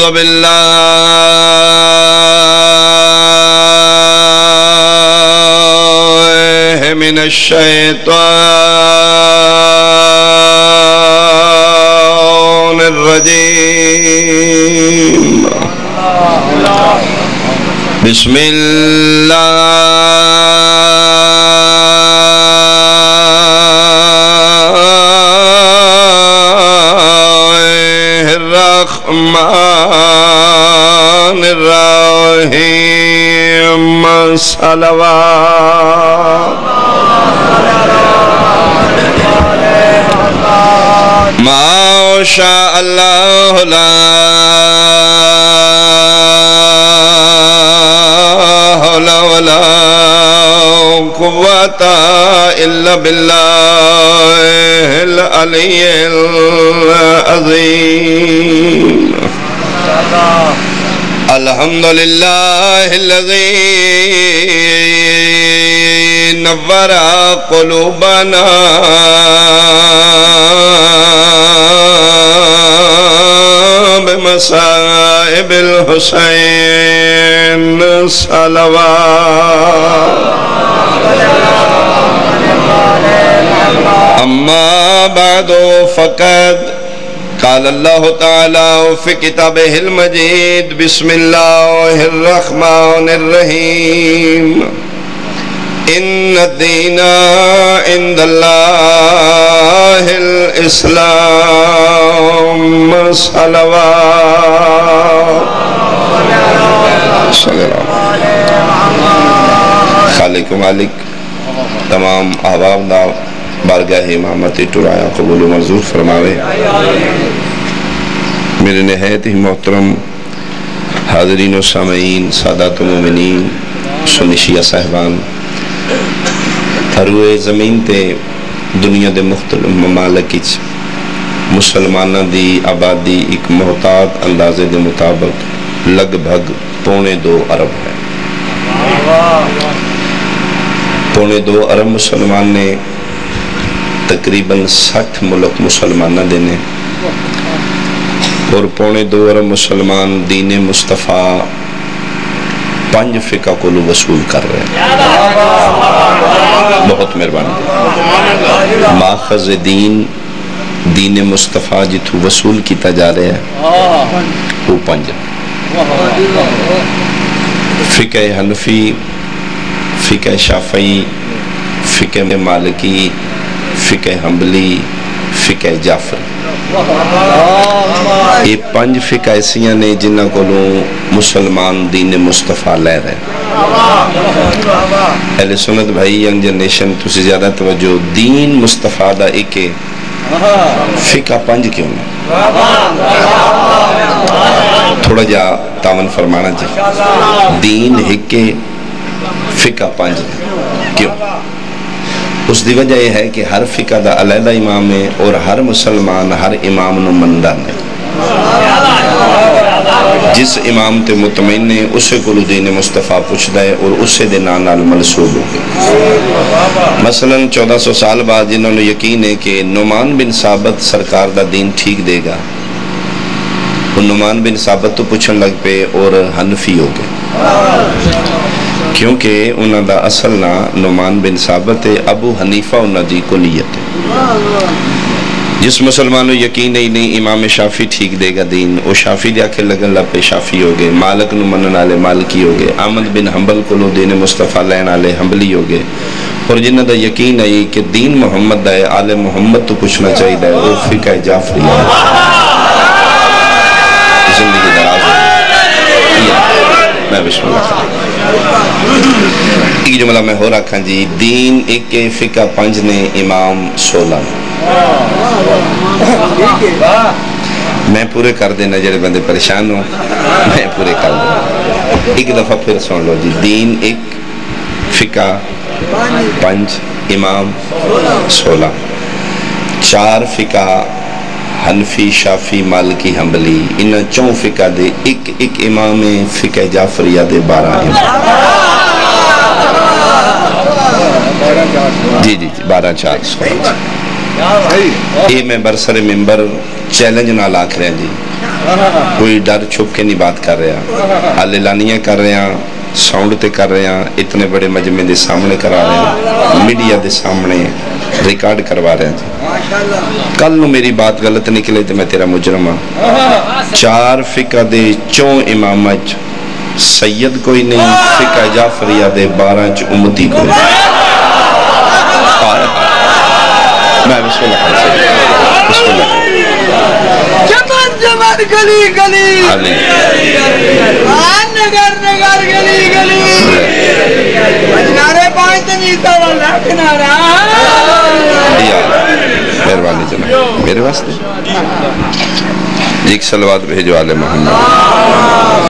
بالله من الشيطان الرجيم بسم الله الرحمن الرحيم صلوات ما شاء الله لا حول ولا قوة إلا بالله العلي العظيم الحمد لله الذي نور قلوبنا بمصائب الحسين صلوات أما بعد فقد قال الله تعالى في كتابه المجيد بسم الله الرحمن الرحيم إن الدين عند الله الإسلام صلوات خالق و مالک تمام احباب دا بارگاہ امامت ٹرایا قبول و منظور فرماوے میرے نہایت ہی محترم حاضرین و سامعین سادات و مومنین سنی شیعہ صاحبان تھروے زمین تے دنیا دے مختلف ممالک مسلمانہ دی آبادی ایک محتاط اندازے دے مطابق لگ بھگ 2.25 ارب ہے 2.25 ارب مسلمان نے تقریباً 60 ملک مسلمانہ دینے اور 2.25 ارب مسلمان دین مصطفیٰ 5 فقہ کو وصول کر رہے ہیں بہت مہربانی ماخذ دین مصطفیٰ جتو وصول کیتا جا رہے ہیں وہ 5 فقہ حنفی فقہ شافعی فقہ مالکی فقہ حنبلی فقہ جعفری یہ 5 فقہ ایسیاں نے جنہ کو مسلمان دین مصطفیٰ لے رہے ہیں اہل سنت بھائی ینگ جنریشن تسی زیادہ توجہ دین مصطفیٰ دا ایک فقہ 5 کیوں نہیں تھوڑا جا تامن فرمانا چاہیے دین ایک فقہ 5 کیوں اس دی وجہ یہ ہے کہ ہر فقہ دا علیحدہ امام ہے اور ہر مسلمان ہر امام نو مندان ہے جس امام تے مطمئن ہے اسے کو دین مصطفیٰ پوچھتا ہے اور اسے دے نال منسوب ہو گئے مثلا 1400 سال بعد جنہوں نے یقین ہے کہ نعمان بن ثابت سرکار دا دین ٹھیک دے گا وہ نعمان بن ثابت تو پوچھن لگ پے اور حنفی ہو گئے کیونکہ انہوں دا اصل نا نعمان بن ثابت ہے ابو حنیفہ انہوں دی کلیت ہے جس مسلمانوں یقین نہیں امام شافی ٹھیک دے گا دین وہ شافی دیا کے لگن لپے شافی ہو گئے مالک نو منن آلے مالکی ہو گئے احمد بن حنبل کو لو دین مصطفیٰ لین آلے حنبلی ہو گئے اور جنہ دا یقین ہے کہ دین محمد دا ہے آل محمد تو پوچھنا چاہیے دا ہے وہ فقہ جعفری ہے زندگی دراز ہے میں بسم اللہ ایک جملہ میں ہو رکھا جی دین ایک فقہ 5 نے امام 16 میں پورے کر دینا جڑے بندے پریشان ہوں میں پورے کر دینا ایک دفعہ پھر سن لو جی دین ایک فقہ 5 امام 16 4 فقہ حنفی شافی مالکی حنبلی انہاں 4 فقہ دے ایک امام فقہ جعفریہ دے 12 امام جی 12 4 یہ میں برسر ممبر چیلنج نال آکھ رہے ہیں جی، کوئی ڈر چھپ کے نہیں بات کر رہا، اعلانیاں کر رہے ہیں، ساؤنڈ تے کر رہے ہیں، اتنے بڑے مجمع دے سامنے کرا رہے ہیں، میڈیا دے سامنے ریکارڈ کروا رہے ہیں جی۔ کل نو میری بات غلط نکلے تو میں تیرا مجرم ہوں۔ 4 فقہ دے 4 امام سید کوئی نہیں، فقہ جعفریہ دے 12 امتی کوئی نہیں۔ میں بسم اللہ خان سے بسم اللہ جمن جمن گلی گلی نگر نگر گلی گلی نعرے پانچ تنیتا والا کنارا مہربانی جناب میرے واسطے ایک صلوات بھیجو آل محمد۔